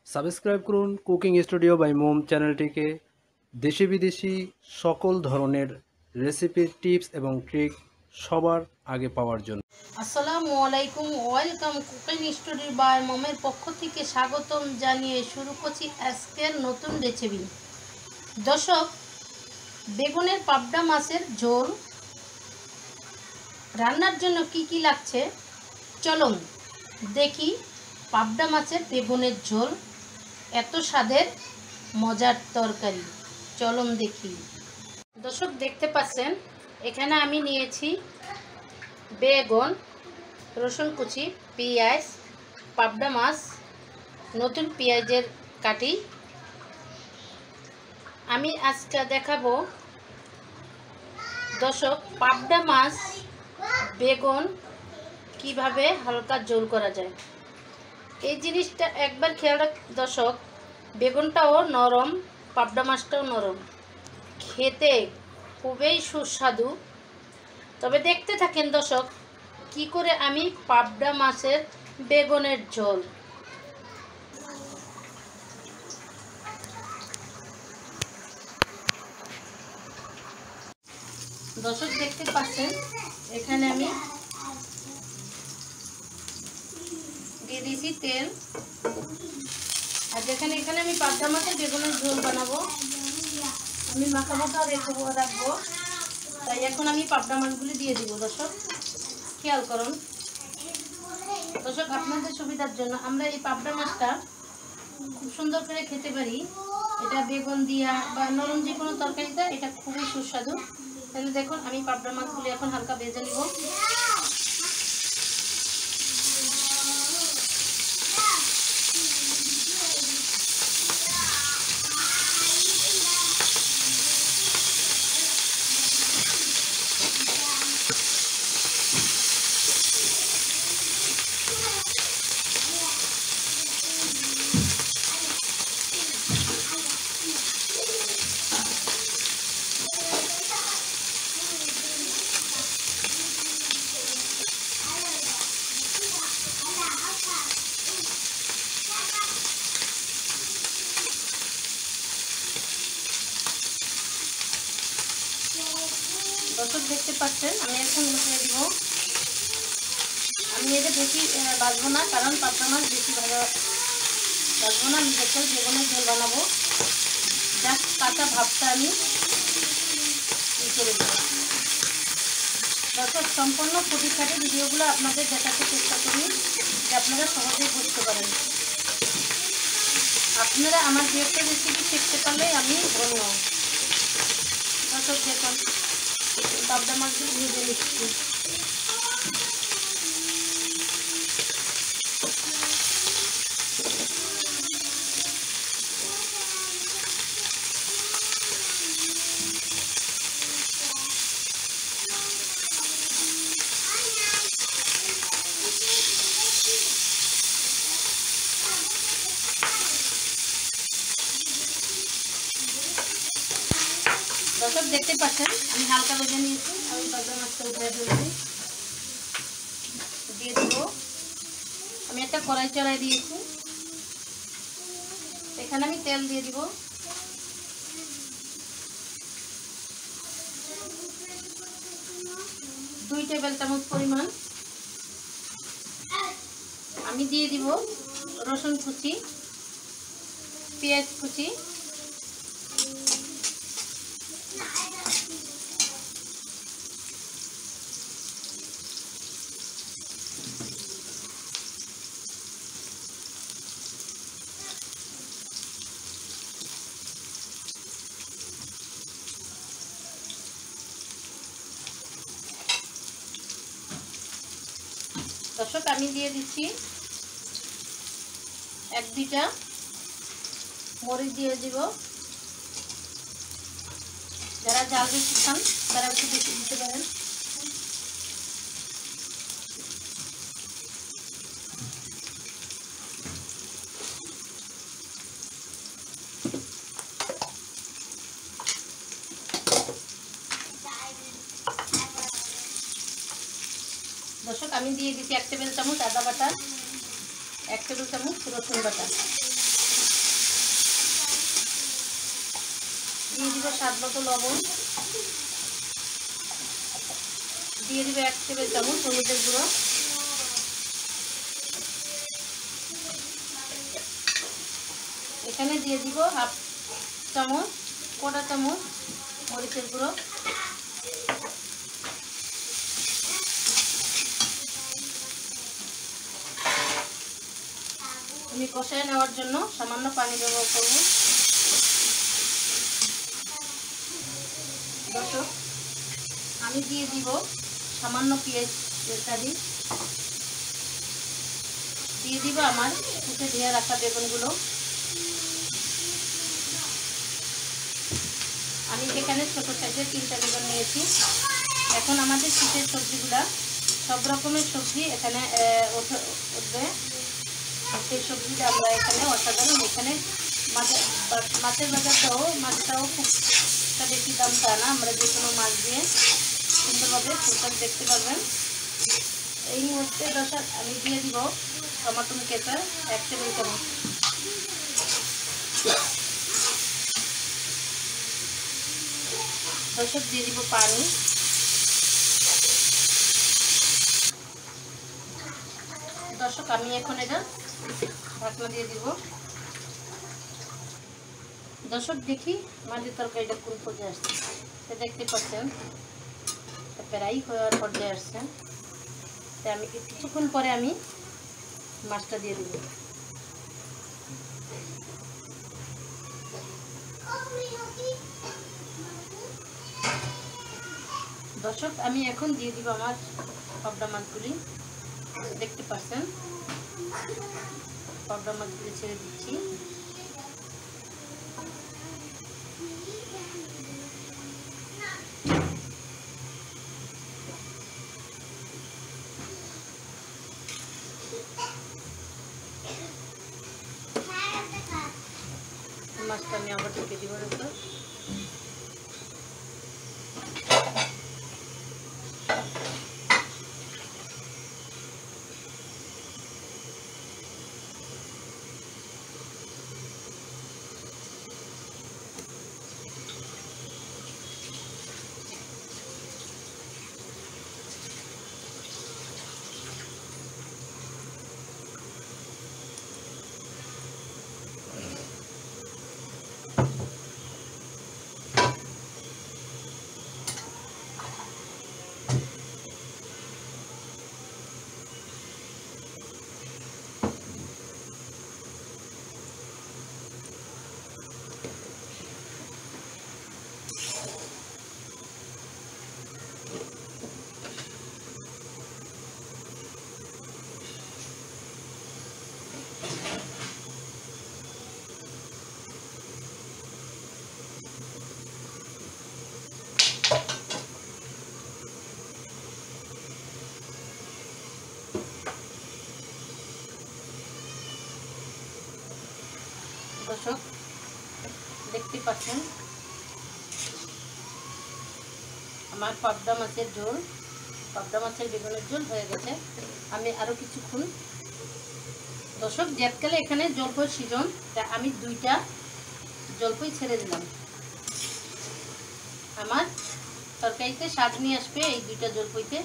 Subscribe করুন cooking studio by মোম চ্যানেলটিকে দেশি বিদেশি সকল ধরনের রেসিপি টিপস এবং ট্রিক সবার আগে পাওয়ার জন্য। আসসালামু আলাইকুম, ওয়েলকাম কুকিং স্টুডিও বাই মমের পক্ষ থেকে স্বাগতম জানিয়ে শুরু করছি আজকের নতুন রেসিপি। দর্শক, বেগুনের পাবদা মাছের ঝোল রান্নার জন্য কি কি লাগছে চলুন দেখি। পাবদা মাছের বেগুনের ঝোল এত স্বাদের মজার তরকারি, চলুন দেখি। দর্শক দেখতে পাচ্ছেন এখানে আমি নিয়েছি বেগুন, রসুন কুচি, পেঁয়াজ, পাবদা মাছ, নতুন পেঁয়াজের কাটি। আমি আজকে দেখাবো দর্শক পাবদা মাছ বেগুন কিভাবে হালকা ঝোল করা যায়। এই জিনিসটা একবার খেয়াল রাখ দর্শক, বেগুনটাও নরম, পাবদা মাছটাও নরম, খেতে খুবই সুস্বাদু। তবে দেখতে থাকেন দর্শক কি করে আমি পাবদা মাছের বেগুনের ঝোল। দর্শক দেখতে পাচ্ছেন এখানে আমি দিয়ে দিয়েছি তেল, আর যেখানে এখানে আমি পাবদা মাছের বেগুনের ঝোল বানাবো, আমি মাখা মাখা রাখবো, তাই এখন আমি পাবদা মাছগুলি দিয়ে দিব। দর্শক খেয়াল করুন, দর্শক আপনাদের সুবিধার জন্য আমরা এই পাবদা মাছটা খুব সুন্দর করে খেতে পারি। এটা বেগুন দিয়া বা নরম যে কোনো তরকারিতে এটা খুবই সুস্বাদু। তাহলে দেখুন আমি পাবদা মাছগুলি এখন হালকা ভেজে নিব। দর্শক দেখতে পাচ্ছেন আমি এখন উঠিয়ে দিব। আমি এটা বেশি বাজবো না, কারণ পাবদা মাছ বেশি ভালো বাজবো না। আমি দেখতে বেগুনের ঝোল বানাবো, জাস্ট কাঁচা ভাবটা আমি করে দেবো। দর্শক সম্পূর্ণ খুঁটিখাটি ভিডিওগুলো আপনাদের দেখাতে চেষ্টা করি যে আপনারা সহজেই বুঝতে পারেন। আপনারা আমার যে একটা রেসিপি শিখতে পারলে আমি ধন্য। দর্শক দেখুন পাবদা মাছগুলো ভেজে নিচ্ছি। দর্শক দেখতে পাচ্ছেন আমি হালকা ভেজে নিয়েছি। আমি পাবদা মাছটা উঠে ফেলছি, দিয়ে দেবো। আমি একটা কড়াই চড়াই দিয়েছি, এখানে আমি তেল দিয়ে দিব। দুই টেবিল চামচ পরিমাণ আমি দিয়ে দিব রসুন কুচি, পেঁয়াজ কুচি, দর্শক আমি দিয়ে দিচ্ছি 1-2টা মরিচ দিয়ে দিব। যারা ঝাল বেশি খান তারা একটু বেশি দিতে পারেন। দর্শক আমি দিয়ে দিচ্ছি 1 টেবিল চামচ আদা বাটা, 1 টেবিল চামচ রসুন বাটা। দিয়ে দিব স্বাদ মতো লবণ, দিয়ে দিব 1 টেবিল চামচ হলুদের গুঁড়ো, এখানে দিয়ে দিব 1/2 চামচ কোটা চামচ মরিচের গুঁড়ো, আমি কষায় নেওয়ার জন্য সামান্য পানি ব্যবহার করব। দর্শক, আমি দিয়ে দিব সামান্য পেঁয়াজ কাটি, দিয়ে দিব আমার কুচে ধুয়ে রাখা বেগুনগুলো। আমি এখানে ছোট সাইজের 3টা বেগুন নিয়েছি। এখন আমাদের শীতের সবজিগুলা, সব রকমের সবজি এখানে উঠবে। সেই সবজিটা আমরা এখানে অসাধারণ। এখানে মাছের মাছটাও খুব একটা বেশি দাম তা না, আমরা যে কোনো মাছ দিয়ে সুন্দরভাবে ফুলকপি দেখতে পারবেন। এই মুহূর্তে দর্শক আমি দিয়ে দিব টমেটো কেচার 1 টেবিল চামচ, দর্শক দিয়ে দিব পানি, দর্শক আমি এখন এটা ঢাকনা দিয়ে দিব। দর্শক দেখি মাছের তরকারিটা কোন পর্যায়ে আসছে, দেখতে পাচ্ছেন প্রায় হওয়ার পর্যায়ে আসছে। তাই আমি কিছুক্ষণ পরে আমি মাছটা দিয়ে দিব। দর্শক আমি এখন দিয়ে দিব আমার পাবদা মাছগুলি, দেখতে পাচ্ছেন পাবদা মাছগুলি ছেড়ে দিচ্ছি। মাছটা আমি আবার ঢেকে দিব। দর্শক দেখতে পাচ্ছেন আমার পাবদা মাছের ঝোল, পাবদা মাছের বেগুনের ঝোল হয়ে গেছে। আমি আরও কিছুক্ষণ, দর্শক জেতকালে এখানে জলপাই সিজন, তা আমি 2টা জলপাই ছেড়ে দিলাম। আমার তরকারিতে স্বাদ নিয়ে আসবে এই 2টা জলপাইতে।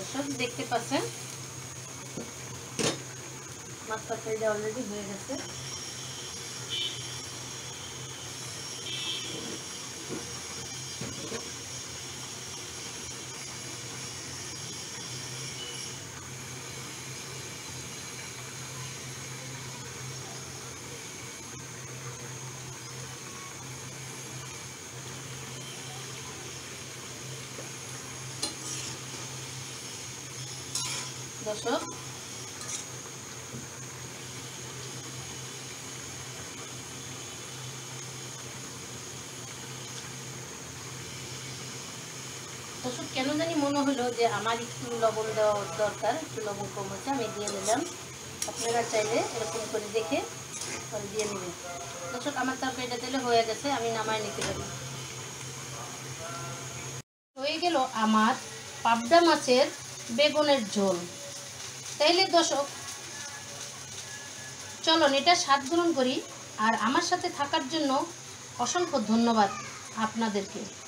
দর্শক দেখতে পাচ্ছেন মাছ তরকারিটা অলরেডি হয়ে গেছে। দর্শক কেন জানি মনে হলো যে আমার একটু লবণ দেওয়া দরকার, একটু লবণ কম হচ্ছে, আমি দিয়ে নিলাম। আপনারা চাইলে এরকম করে দেখে দিয়ে নেবেন। দর্শক আমার তরকারিটা দিলে হয়ে গেছে, আমি নামায় নিতে পারি। হয়ে গেল আমার পাবদা মাছের বেগুনের ঝোল। তাইলে দর্শক চলুন এটা স্বাদ গ্রহণ করি। আর আমার সাথে থাকার জন্য অসংখ্য ধন্যবাদ আপনাদেরকে।